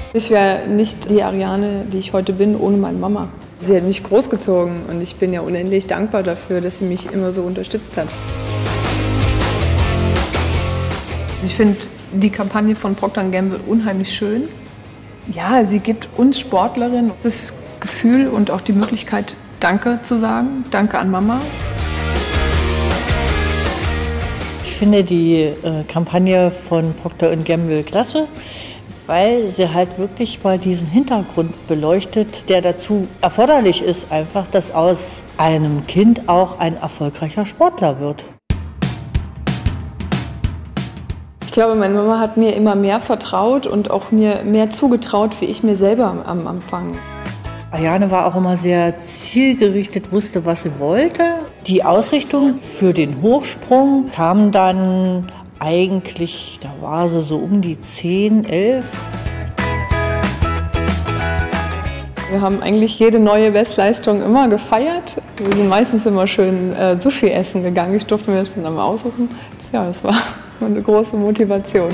Ich wäre nicht die Ariane, die ich heute bin, ohne meine Mama. Sie hat mich großgezogen und ich bin ja unendlich dankbar dafür, dass sie mich immer so unterstützt hat. Ich finde die Kampagne von Procter & Gamble unheimlich schön. Ja, sie gibt uns Sportlerinnen das Gefühl und auch die Möglichkeit, Danke zu sagen. Danke an Mama. Ich finde die Kampagne von Procter & Gamble klasse, weil sie halt wirklich mal diesen Hintergrund beleuchtet, der dazu erforderlich ist, einfach, dass aus einem Kind auch ein erfolgreicher Sportler wird. Ich glaube, meine Mama hat mir immer mehr vertraut und auch mir mehr zugetraut, wie ich mir selber am Anfang. Ariane war auch immer sehr zielgerichtet, wusste, was sie wollte. Die Ausrichtung für den Hochsprung kam dann eigentlich, da war sie so um die 10, 11. Wir haben eigentlich jede neue Bestleistung immer gefeiert. Wir sind meistens immer schön Sushi essen gegangen. Ich durfte mir das dann mal aussuchen. Ja, das war eine große Motivation.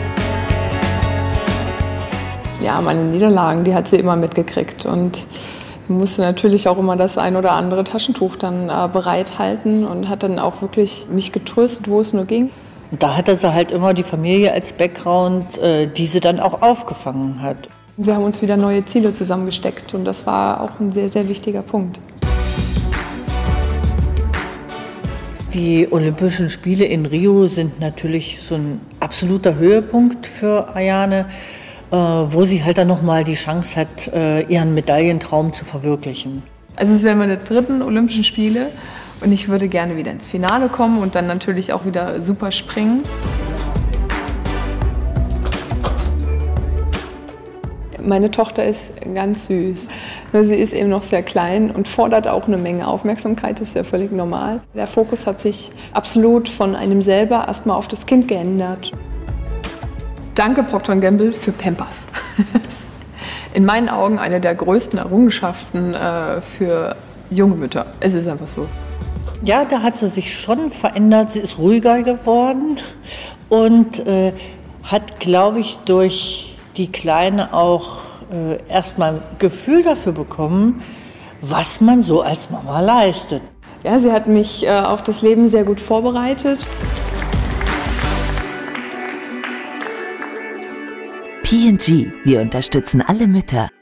Ja, meine Niederlagen, die hat sie immer mitgekriegt und musste natürlich auch immer das ein oder andere Taschentuch dann bereithalten und hat dann auch wirklich mich getröstet, wo es nur ging. Und da hatte sie halt immer die Familie als Background, die sie dann auch aufgefangen hat. Wir haben uns wieder neue Ziele zusammengesteckt und das war auch ein sehr, sehr wichtiger Punkt. Die Olympischen Spiele in Rio sind natürlich so ein absoluter Höhepunkt für Ariane, wo sie halt dann nochmal die Chance hat, ihren Medaillentraum zu verwirklichen. Also es wären meine 3. Olympischen Spiele und ich würde gerne wieder ins Finale kommen und dann natürlich auch wieder super springen. Meine Tochter ist ganz süß. Sie ist eben noch sehr klein und fordert auch eine Menge Aufmerksamkeit, das ist ja völlig normal. Der Fokus hat sich absolut von einem selber erstmal auf das Kind geändert. Danke Procter & Gamble für Pampers. In meinen Augen eine der größten Errungenschaften für junge Mütter. Es ist einfach so. Ja, da hat sie sich schon verändert. Sie ist ruhiger geworden und hat, glaube ich, durch die Kleine auch erstmal ein Gefühl dafür bekommen, was man so als Mama leistet. Ja, sie hat mich auf das Leben sehr gut vorbereitet. P&G, wir unterstützen alle Mütter.